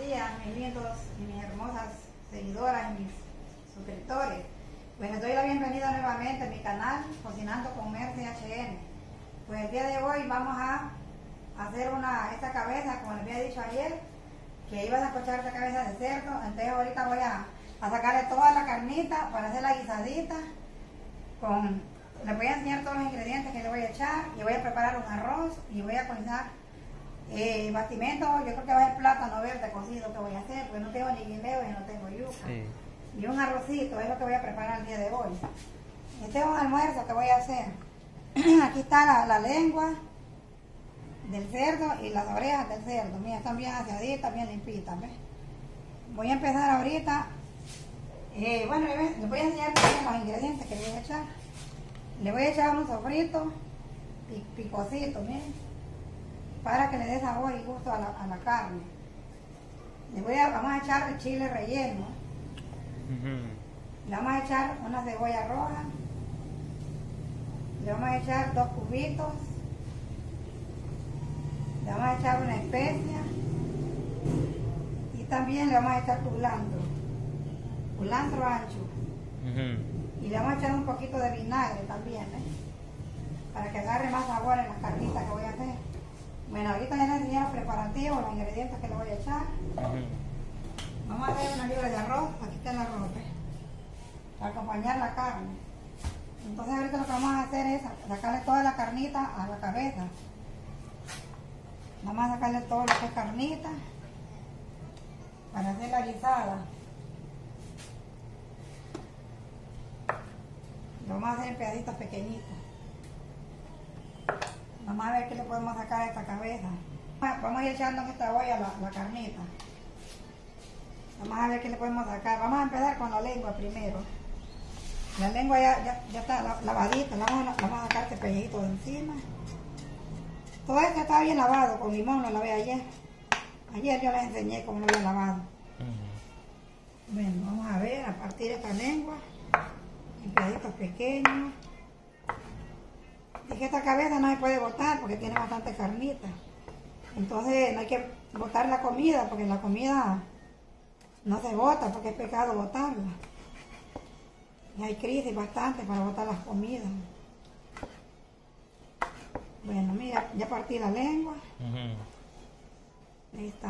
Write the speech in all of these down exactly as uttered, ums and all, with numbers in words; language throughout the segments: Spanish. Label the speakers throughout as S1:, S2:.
S1: días, mis lindos y mis hermosas seguidoras y mis suscriptores. Pues les doy la bienvenida nuevamente a mi canal Cocinando con Mercy H N. Pues el día de hoy vamos a hacer una esta cabeza, como les había dicho ayer, que iban a cochar esta cabeza de cerdo. Entonces ahorita voy a, a sacarle toda la carnita para hacer la guisadita. Con, les voy a enseñar todos los ingredientes que le voy a echar y voy a preparar un arroz y voy a cocinar eh, bastimento. Yo creo que va a ser plátano verde cocido que voy a hacer, porque no tengo ni guineo y no tengo yuca. Sí. Y un arrocito es lo que voy a preparar el día de hoy. Este es un almuerzo que voy a hacer. Aquí está la, la lengua del cerdo y las orejas del cerdo. Mira, están bien aseaditas, bien limpitas, ¿ves? Voy a empezar ahorita. Eh, bueno, les voy a enseñar también los ingredientes que le voy a echar. Le voy a echar un sofrito picosito, miren, para que le dé sabor y gusto a la, a la carne. Le voy a, vamos a echar el chile relleno. Uh-huh. Le vamos a echar una cebolla roja. Le vamos a echar dos cubitos. Le vamos a echar una especia. Y también le vamos a echar culantro. Culantro ancho. Uh-huh. Y le vamos a echar un poquito de vinagre también, ¿eh? Para que agarre más sabor en las carnitas que voy a hacer. Bueno, ahorita ya les enseñé los preparativos, los ingredientes que le voy a echar. Uh-huh. Vamos a hacer una libra de arroz. Aquí está el arroz, ¿eh? Para acompañar la carne. Entonces ahorita lo que vamos a hacer es sacarle toda la carnita a la cabeza. Vamos a sacarle todo lo que es carnita para hacer la guisada. Lo vamos a hacer en pedacitos pequeñitos. Vamos a ver qué le podemos sacar a esta cabeza. Vamos a ir echando en esta olla la, la carnita. Vamos a ver qué le podemos sacar. Vamos a empezar con la lengua primero. La lengua ya, ya, ya está lavadita. La vamos, a, vamos a sacar este pellejito de encima. Todo esto está bien lavado. Con limón lo lavé ayer. Ayer yo les enseñé cómo lo había lavado. Uh-huh. Bueno, vamos a ver, a partir de esta lengua. En pedacitos pequeños. Es que esta cabeza no se puede botar porque tiene bastante carnita. Entonces no hay que botar la comida, porque la comida no se bota, porque es pecado botarla. Y hay crisis bastante para botar las comidas. Bueno, mira, ya partí la lengua. Uh-huh. Ahí está.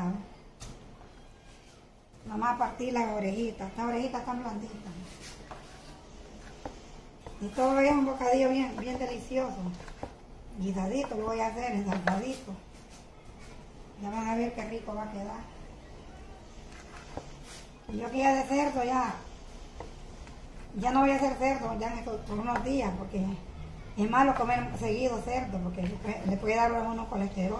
S1: Vamos a partir las orejitas. Estas orejitas están blanditas. Y todo es un bocadillo bien, bien delicioso. Guisadito lo voy a hacer, ensalzadito. Ya van a ver qué rico va a quedar. Y yo que ya de cerdo ya, ya no voy a hacer cerdo ya en estos, por unos días, porque es malo comer seguido cerdo, porque le puede dar a uno colesterol.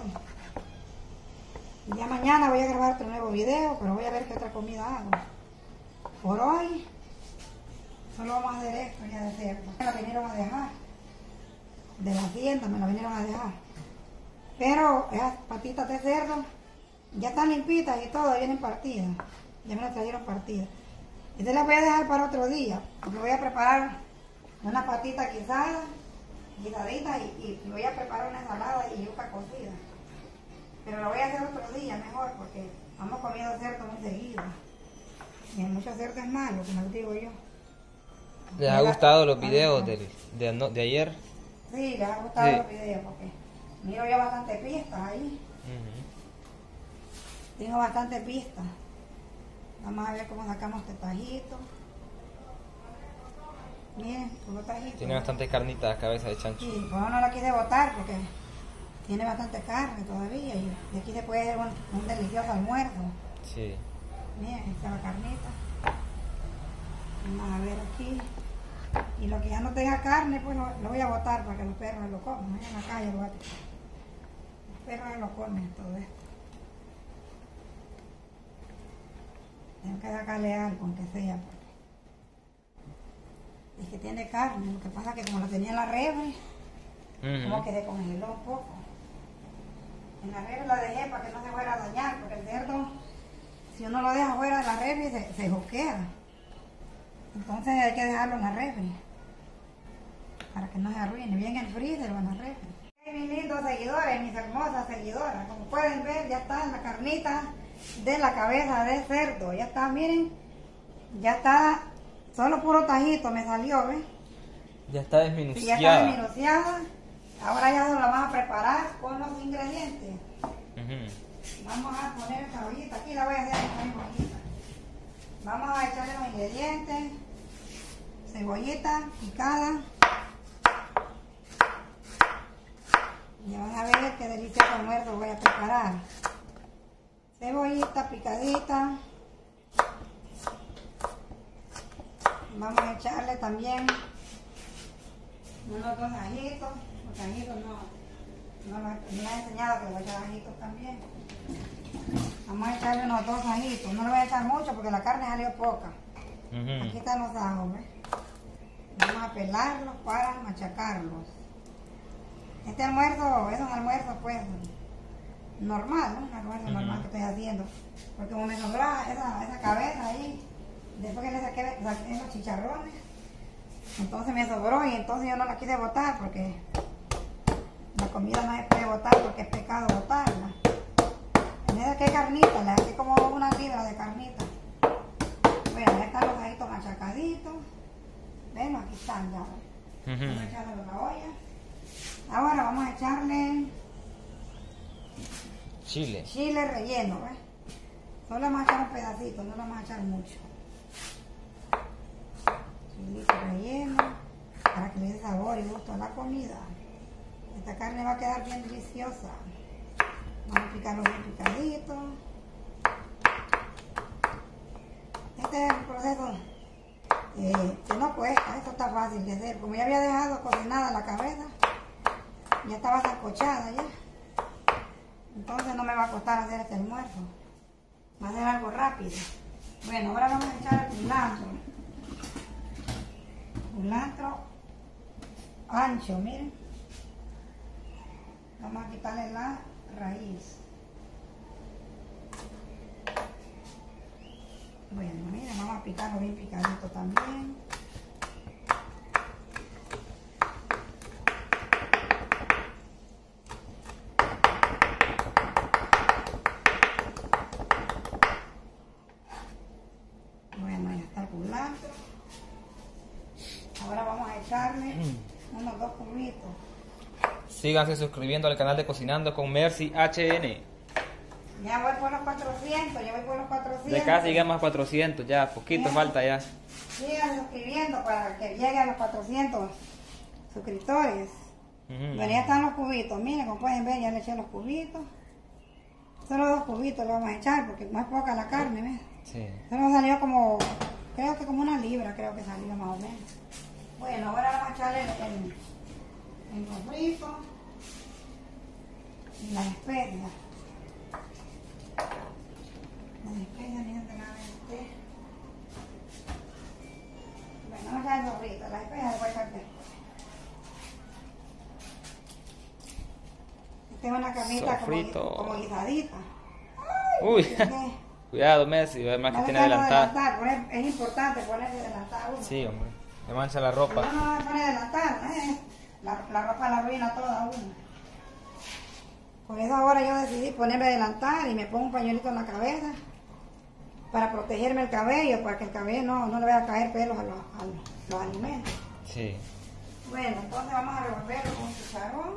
S1: Y ya mañana voy a grabar otro nuevo video, pero voy a ver qué otra comida hago. Por hoy solo vamos a hacer esto ya de cerdo. Me la vinieron a dejar. De la tienda me la vinieron a dejar. Pero esas patitas de cerdo ya están limpitas y todo, vienen partidas. Ya me las trajeron partidas. Entonces las voy a dejar para otro día. Porque voy a preparar una patita guisada, guisadita, y, y voy a preparar una ensalada y yuca cocida. Pero lo voy a hacer otro día mejor, porque hemos comido cerdo muy seguido. Y mucho cerdo es malo, como les digo yo.
S2: ¿Les ha gustado los videos de, de, de ayer?
S1: Sí, les ha gustado sí. Los videos porque miro yo bastante pistas ahí. Uh-huh. Tengo bastante pistas. Vamos a ver cómo sacamos este tajito. Miren, puro tajito.
S2: Tiene bastante carnita la cabeza de chancho.
S1: Sí, pues no la quise botar porque tiene bastante carne todavía y de aquí se puede hacer un, un delicioso almuerzo. Sí. Miren, esta es la carnita. Vamos a ver aquí. Y lo que ya no tenga carne, pues lo, lo voy a botar para que los perros lo coman. En la calle lo voy a tirar. Los perros lo comen todo esto. Tengo que sacarle algo, aunque sea. Porque es que tiene carne. Lo que pasa es que como lo tenía en la refri, uh-huh, como que se congeló un poco. En la refri la dejé para que no se fuera a dañar, porque el cerdo, si uno lo deja fuera de la refri, se, se joquea. Entonces hay que dejarlo en la refri para que no se arruine. Bien el freezer o en la refri. Hey, mis lindos seguidores, mis hermosas seguidoras, como pueden ver ya está la carnita de la cabeza de cerdo. Ya está, miren, ya está, solo puro tajito me salió, ¿ves?
S2: Ya está
S1: Sí,
S2: desminuciada.
S1: ya está desminuciada. Ahora ya lo vamos a preparar con los ingredientes.
S2: Ujú.
S1: Vamos a poner esta ollita, aquí la voy a hacer en esta misma ollita. Vamos a echarle los ingredientes, cebollita picada. Ya van a ver qué delicioso almuerzo voy a preparar. Cebollita picadita. Vamos a echarle también unos dos ajitos. Los ajitos no, no los- me han enseñado que le voy a echar ajitos también. Vamos a echarle unos dos ajitos. No le voy a echar mucho porque la carne salió poca.
S2: Ujú.
S1: Aquí están los ajos, ¿ves? Vamos a pelarlos para machacarlos. Este almuerzo es un almuerzo pues normal, ¿no? Un almuerzo
S2: Ujú.
S1: normal que estoy haciendo. Porque como me sobró esa, esa cabeza ahí, después que le saqué, saqué los chicharrones, entonces me sobró y entonces yo no la quise botar porque la comida no se puede botar porque es pecado botarla. En esa que hay carnita, le saqué como una libra de carnita. Bueno, ya están los ajitos machacaditos. Ven, aquí están ya. ¿Ves? Vamos a
S2: Ujú.
S1: echarle a la olla. Ahora vamos a echarle
S2: Chile.
S1: chile relleno, ¿ves? Solo le vamos a echar un pedacito, no le vamos a echar mucho. Chilito relleno para que le dé sabor y gusto a la comida. Esta carne va a quedar bien deliciosa. Vamos a picarlo bien picadito. Este es el proceso eh, que no cuesta, esto está fácil de hacer. Como ya había dejado cocinada la cabeza, ya estaba sancochada ya. Entonces no me va a costar hacer este almuerzo. Va a ser algo rápido. Bueno, ahora vamos a echar el culantro. Culantro ancho, miren. Vamos a quitarle la raíz. Bueno, miren, vamos a picarlo bien picadito también. Bueno, ya está el culantro. Ahora vamos a echarle unos dos cubitos.
S2: Síganse suscribiendo al canal de Cocinando con Mercy H N.
S1: Ya voy por los cuatrocientos, ya voy por los cuatrocientos.
S2: De casi llegamos a cuatrocientos, ya, poquito
S1: Bien.
S2: falta ya.
S1: Sigan suscribiendo para que llegue a los cuatrocientos suscriptores.
S2: Ujú.
S1: Bueno, ya están los cubitos. Miren, como pueden ver, ya le eché los cubitos. Solo dos cubitos le vamos a echar porque no es poca la carne, ¿ves?
S2: Sí.
S1: Solo salió como, creo que como una libra, creo que salió más o menos. Bueno, ahora vamos a echarle el, el, el sofrito y las especias. Las especias, miren, de la mente. Bueno, vamos a echar el sofrito, las especias le voy a echar después. Esta es una carnita como,
S2: Sofrito.
S1: como guisadita.
S2: Uy,
S1: ¿Qué?
S2: cuidado Messi, además que
S1: No
S2: tiene
S1: dejarlo
S2: adelantada.
S1: adelantar, poner- es importante ponerle adelantar uno.
S2: Sí, hombre, le mancha la
S1: Si
S2: ropa.
S1: no, no va a poner adelantar, ¿eh? la, la ropa la arruina toda uno. Por eso ahora yo decidí ponerme adelantar y me pongo un pañuelito en la cabeza para protegerme el cabello, para que el cabello no, no le vaya a caer pelos a los, a los- los alimentos.
S2: Sí.
S1: Bueno, entonces vamos a revolverlo con cucharón.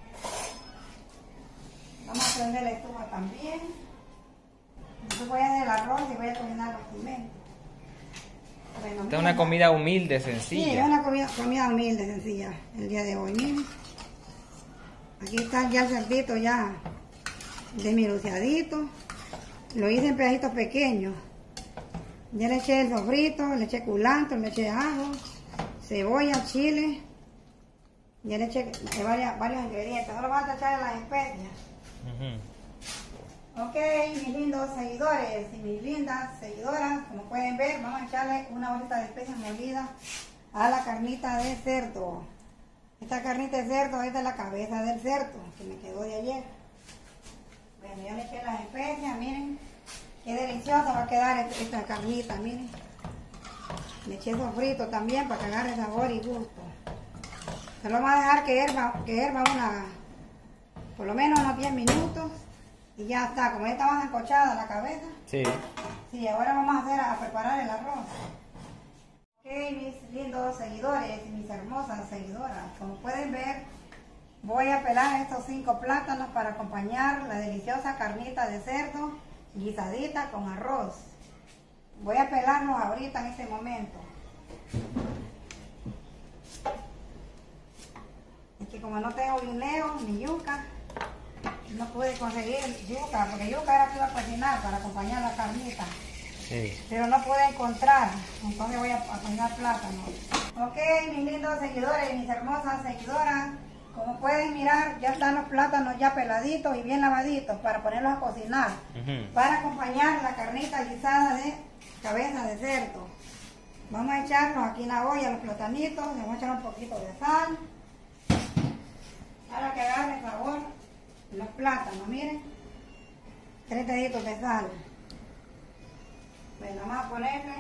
S1: Vamos a prender la estufa también. Yo voy a hacer el arroz y voy a cocinar los alimentos. Bueno,
S2: Esta es una comida humilde, sencilla.
S1: Sí, es una comida, comida humilde, sencilla, el día de hoy. Miren. Aquí está ya el cerdito ya desminuciadito. Lo hice en pedacitos pequeños. Ya le eché el sofrito, le eché culantro, le eché ajo, cebolla, chile. Ya le eché varias, varios ingredientes. Ahora vamos a echar las especias.
S2: Ujú.
S1: Ok, mis lindos seguidores y mis lindas seguidoras, como pueden ver, vamos a echarle una bolita de especias molidas a la carnita de cerdo. Esta carnita de cerdo es de la cabeza del cerdo, que me quedó de ayer. Bueno, ya le eché las especias, miren, qué deliciosa va a quedar esta, esta carnita, miren. Le eché sofrito también para que agarre sabor y gusto. Se lo vamos a dejar que hierva, que hierva una, por lo menos unos diez minutos. Y ya está, como ya está más encochada la cabeza.
S2: Sí.
S1: Sí, ahora vamos a hacer a preparar el arroz. Ok, mis lindos seguidores y mis hermosas seguidoras, como pueden ver, voy a pelar estos cinco plátanos para acompañar la deliciosa carnita de cerdo guisadita con arroz. Voy a pelarlos ahorita en este momento. Es que como no tengo guineo ni yuca, no pude conseguir yuca, porque yuca era que iba a cocinar para acompañar la carnita.
S2: Sí.
S1: Pero no pude encontrar, entonces voy a poner plátano. Ok, mis lindos seguidores y mis hermosas seguidoras, como pueden mirar, ya están los plátanos ya peladitos y bien lavaditos para ponerlos a cocinar. Uh-huh. Para acompañar la carnita guisada de cabeza de cerdo. Vamos a echarlos aquí en la olla los platanitos, le vamos a echar un poquito de sal para que agarre el sabor los plátanos, miren. Tres deditos de sal. Pues vamos a ponerle,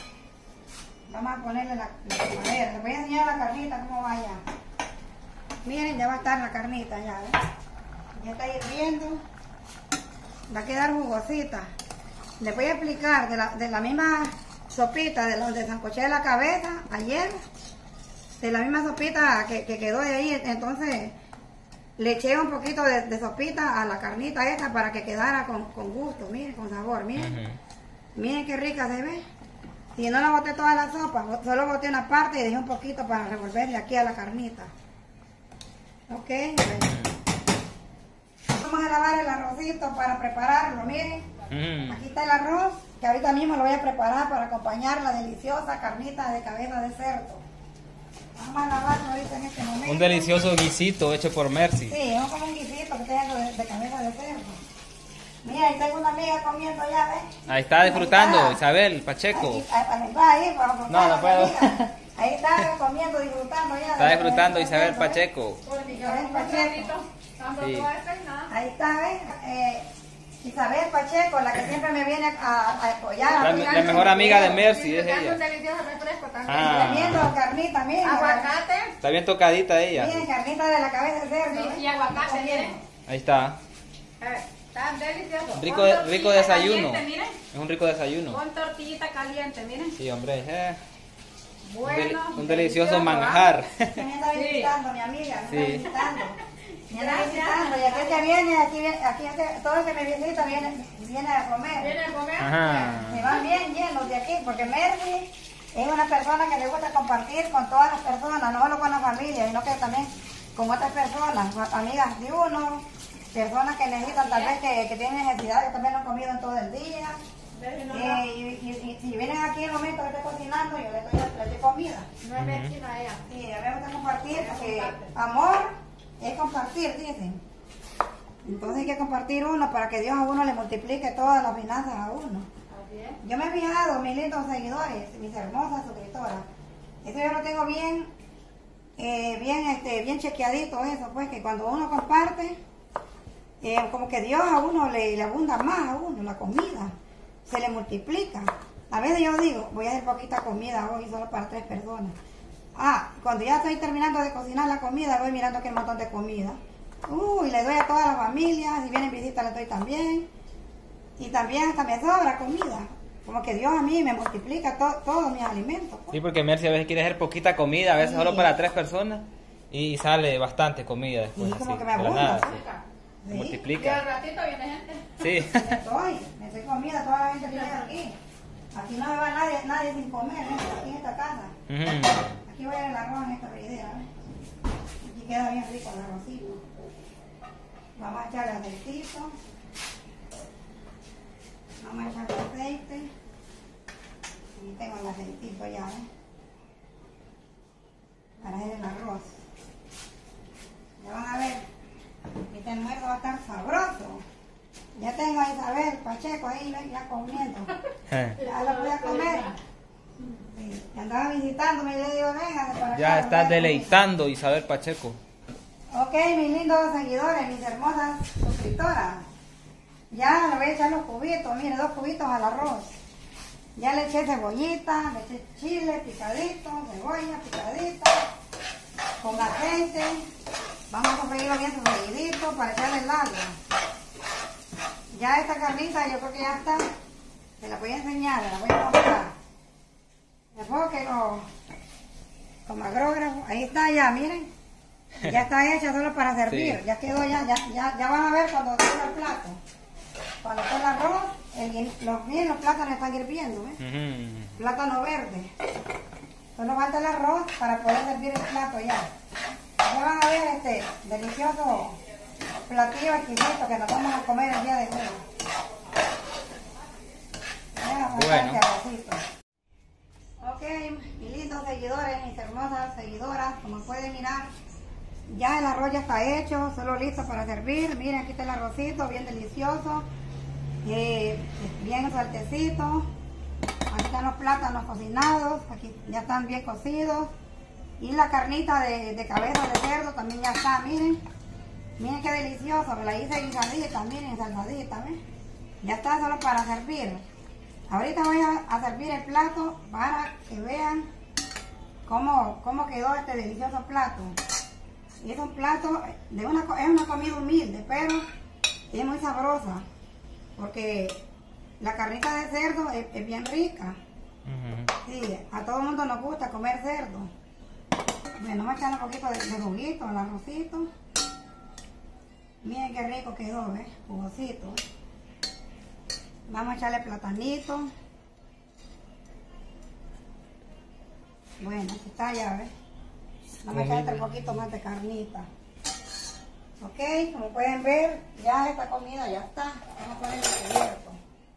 S1: vamos a ponerle la, la madera. Les voy a enseñar la carnita cómo vaya. Miren, ya va a estar la carnita ya, ¿ves? Ya está hirviendo. Va a quedar jugosita. Les voy a explicar de la, de la misma sopita de donde sancoché la cabeza ayer, de la misma sopita que, que quedó de ahí, entonces le eché un poquito de, de sopita a la carnita esta para que quedara con, con gusto, miren, con sabor, miren. Uh-huh. Miren qué rica se ve. Si no la boté toda la sopa, solo boté una parte y dejé un poquito para revolverle aquí a la carnita. Ok, bueno. Vamos a lavar el arrocito para prepararlo, miren. Mm. Aquí está el arroz, que ahorita mismo lo voy a preparar para acompañar la deliciosa carnita de cabeza de cerdo. Vamos a lavarlo ahorita en este momento.
S2: Un delicioso guisito hecho por Mercy.
S1: Sí, es como un guisito que tengo de, de cabeza de cerdo. Mira, ahí tengo una amiga comiendo ya, ¿ves?
S2: Ahí está disfrutando,
S1: ahí está.
S2: Isabel Pacheco.
S1: Ahí, ahí, ahí, ahí,
S2: no, no puedo.
S1: Ahí está comiendo, disfrutando ya.
S2: Está disfrutando Isabel Pacheco.
S1: Isabel Pacheco.
S2: Sí.
S1: Ahí está, ¿ves? Eh, Isabel Pacheco, la que siempre me viene a, a apoyar.
S2: La, la mejor amiga de Mercy es ella.
S3: Un delicioso refresco también.
S2: Ah.
S1: Comiendo carnita, miren.
S3: Aguacate.
S2: Está bien tocadita ella.
S1: Miren, carnita de la cabeza de cerdo.
S3: Sí, y aguacate, miren.
S2: Ahí está.
S3: Está delicioso.
S2: Rico, rico desayuno. Caliente, es un rico desayuno.
S3: Con tortillita caliente, miren.
S2: Sí, hombre. Eh.
S3: Bueno,
S2: un, del, un delicioso manjar.
S1: Me está visitando, sí. Mi amiga, me
S2: sí.
S1: está visitando. Me está visitando. Y aquí que viene, aquí, aquí todo el que me visita viene, viene a comer.
S3: Viene a comer.
S2: Ajá.
S1: Se van bien llenos de aquí, porque Mercy es una persona que le gusta compartir con todas las personas, no solo con la familia, sino que también con otras personas, amigas de uno, personas que necesitan tal vez que, que tienen necesidad, que también no han comido en todo el día. Eh, y, y, y si vienen aquí en el momento que estoy cocinando, yo les doy, les doy comida.
S3: No es vecina ella.
S1: Sí, a mí me gusta compartir, porque amor es compartir, dicen. Entonces hay que compartir uno para que Dios a uno le multiplique todas las finanzas a uno. Yo me he fijado, mis lindos seguidores, mis hermosas suscriptoras, eso yo lo tengo bien, eh, bien, este, bien chequeadito eso, pues que cuando uno comparte, eh, como que Dios a uno le, le abunda más a uno, la comida, se le multiplica. A veces yo digo, voy a hacer poquita comida hoy solo para tres personas. Ah, cuando ya estoy terminando de cocinar la comida, voy mirando que hay un montón de comida. Uy, le doy a toda la familia, si vienen visitas le doy también. Y también hasta me sobra comida. Como que Dios a mí me multiplica to, todos mis alimentos. Pues.
S2: Sí, porque Mercy a veces quiere hacer poquita comida, a veces sí. Solo para tres personas. Y sale bastante comida después.
S1: Y como
S2: así,
S1: que me abunda.
S2: Sí.
S1: Sí.
S2: Multiplica.
S3: Y al ratito viene gente.
S2: Sí.
S1: Me estoy, me estoy comida, toda la gente viene aquí. Aquí no me va nadie, nadie sin comer, ¿eh? Aquí en esta casa. Uh-huh. Aquí voy a ver el arroz en esta freidera. ¿Eh? Aquí queda bien rico el arrocito. Vamos a echarle aceitito. Vamos a echarle aceite. Aquí tengo el aceitito ya, ¿eh? Para hacer el arroz. Ya van a ver. Este almuerzo va a estar sabroso. Ya tengo a Isabel Pacheco ahí ya comiendo. Ya lo voy a comer. Sí, andaba visitándome y le digo, venga para acá.
S2: Ya está deleitando Isabel Pacheco.
S1: Ok, mis lindos seguidores, mis hermosas suscriptoras. Ya le voy a echar los cubitos, mire, dos cubitos al arroz. Ya le eché cebollita, le eché chile picadito, cebolla picadita, con aceite. Vamos a sofreírlo bien sofreidito para echarle el agua. Ya esta carnita yo creo que ya está. Se la voy a enseñar, la voy a mostrar. Después que lo, como agrógrafo, ahí está ya, miren. Ya está hecha solo para servir. Sí. Ya quedó ya, ya, ya, ya van a ver cuando tenga el plato. Cuando esté el arroz, el, los, miren, los plátanos están hirviendo, ¿eh? Uh-huh. Plátano verde. Solo falta el arroz para poder servir el plato ya. Ya van a ver este delicioso platillo exquisito que nos vamos a comer el día de hoy. Bueno. Ok, mis lindos seguidores, mis hermosas seguidoras, como pueden mirar, ya el arroz ya está hecho, solo listo para servir. Miren, aquí está el arrocito, bien delicioso, eh, bien saltecito. Aquí están los plátanos cocinados, aquí ya están bien cocidos. Y la carnita de, de cabeza de cerdo también ya está, miren. Miren qué delicioso, la hice guisadita, miren, salsadita, ¿ven? Ya está solo para servir. Ahorita voy a, a servir el plato para que vean cómo, cómo quedó este delicioso plato. Y es un plato, de una, es una comida humilde, pero es muy sabrosa. Porque la carnita de cerdo es, es bien rica. Uh-huh. Sí, a todo el mundo nos gusta comer cerdo. Bueno, vamos a echarle un poquito de, de juguito al arrocito. Miren qué rico quedó, ¿ves? Jugosito. Vamos a echarle platanito. Bueno, aquí está ya, ¿ves? Vamos a echarle un poquito más de carnita. Ok, como pueden ver, ya esta comida ya está. Vamos a ponerle cubierto.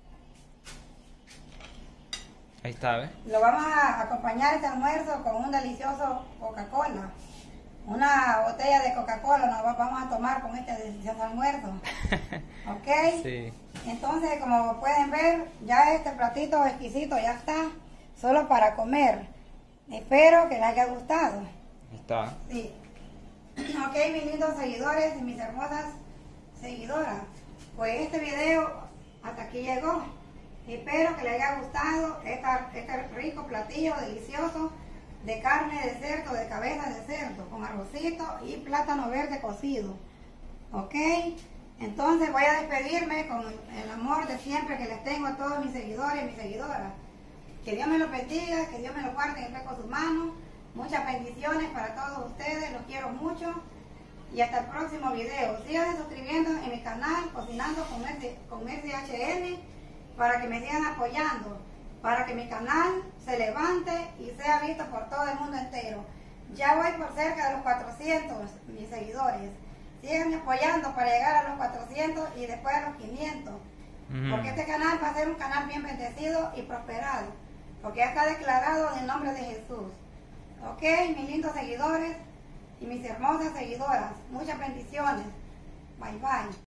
S2: Ahí está, ¿ves?
S1: Lo vamos a acompañar este almuerzo con un delicioso Coca-Cola. Una botella de Coca-Cola nos vamos a tomar con este delicioso almuerzo. ¿Ok? Sí. Entonces, como pueden ver, ya este platito exquisito ya está, solo para comer. Espero que les haya gustado.
S2: Está.
S1: Sí. Ok, mis lindos seguidores y mis hermosas seguidoras. Pues este video hasta aquí llegó. Espero que les haya gustado esta, este rico platillo delicioso de carne de cerdo, de cabeza de cerdo, con arrocito y plátano verde cocido. Ok, entonces voy a despedirme con el amor de siempre que les tengo a todos mis seguidores y mis seguidoras. Que Dios me los bendiga, que Dios me los guarde en el con sus manos. Muchas bendiciones para todos ustedes, los quiero mucho. Y hasta el próximo video. Sigan suscribiendo en mi canal Cocinando con Mercy, con Mercy H N, para que me sigan apoyando, para que mi canal se levante y sea visto por todo el mundo entero. Ya voy por cerca de los cuatrocientos, mis seguidores. Síganme apoyando para llegar a los cuatrocientos y después a los quinientos. Mm. Porque este canal va a ser un canal bien bendecido y prosperado. Porque ya está declarado en el nombre de Jesús. Ok, mis lindos seguidores y mis hermosas seguidoras. Muchas bendiciones. Bye bye.